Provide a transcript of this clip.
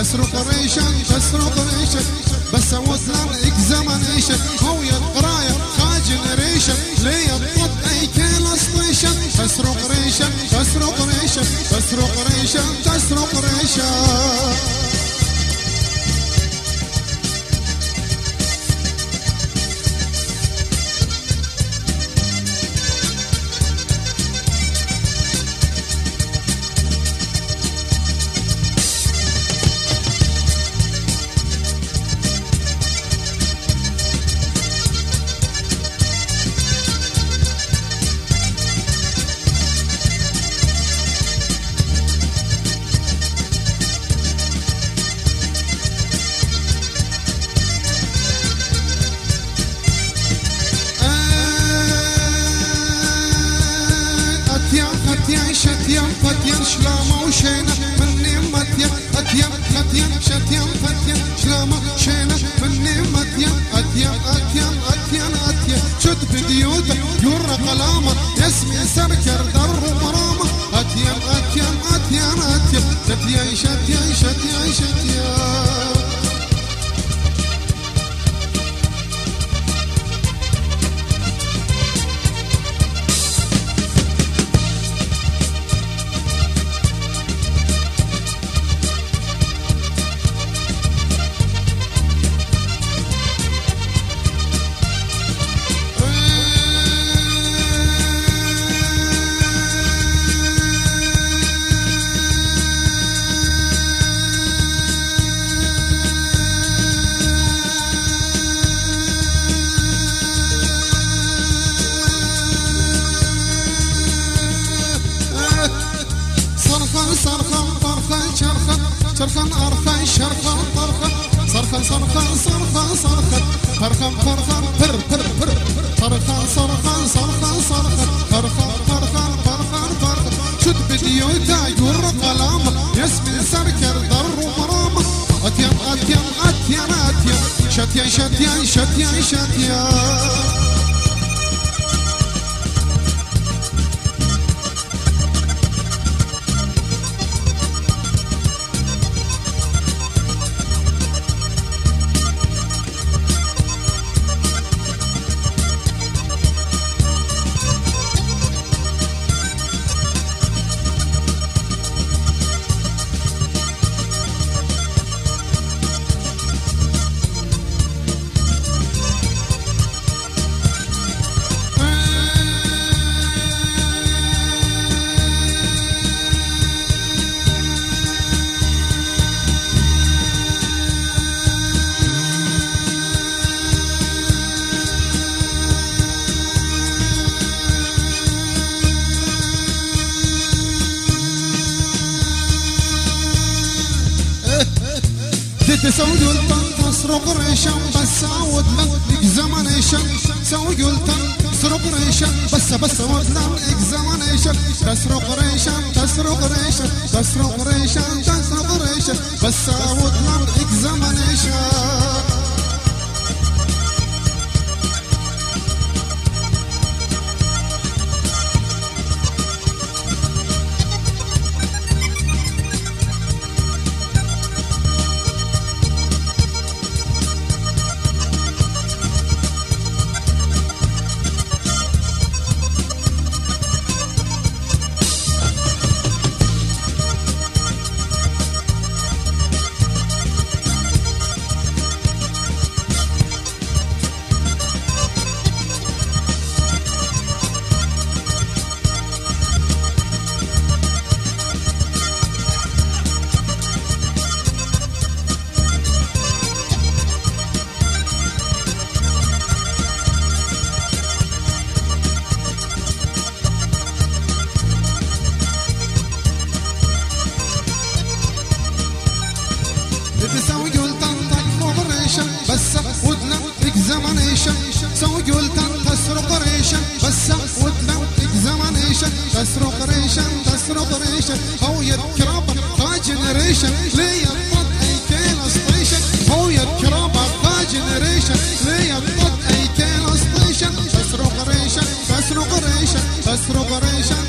تسرق ريشا تسرق ريشا بس وصلنا اكزامينيشن هو يا قرايه خاجن ريشا ليه الطب اي كيل سطيشن تسرق ريشا تسرق ريشا تسرق ريشا تسرق ريشا شتيم فتيم شلامة وشينة مني متيم أتيم أتيم شتيم فتيم شلامة شينة مني متيم أتيم أتيم أتيم أتيم شد بديوته يورا قلامة اسمي سركر در مرامة أتيم أتيم أتيم أتيم شتيم شتيم شتيم شتيم شرخن أرخن شرخن طرخن صرخن صرخن صرخن صرخن فرخن فرخن فر فر فر صرخن صرخن صرخن صرخن فرخن فرخن فرخن فرخن شد بديوتا يور قلامة يسمي سركر در مرامة أتيم أتيم أتيم أتيم شتيان شتيان شتيان شتيان تسوي قلتن تسرق ريشن بس عود لك اكزامينيشن تسوي قلتن تسرق ريشن بس عود لك اكزامينيشن تسرق ريشن تسرق ريشن تسرق ريشن تسرق ريشن بس عود لك اكزامينيشن تسوي قلتن تسرق ريشن بس ودنا اكزامينيشن تسوي قلتن تسرق ريشن بس ودنا اكزامينيشن تسرق ريشن تسرق ريشن هو يذكر خاجن ريشن ليه الطب اي كيل سطيشن هو يذكر خاجن ريشن ليه الطب اي كيل سطيشن تسرق ريشن تسرق ريشن تسرق ريشن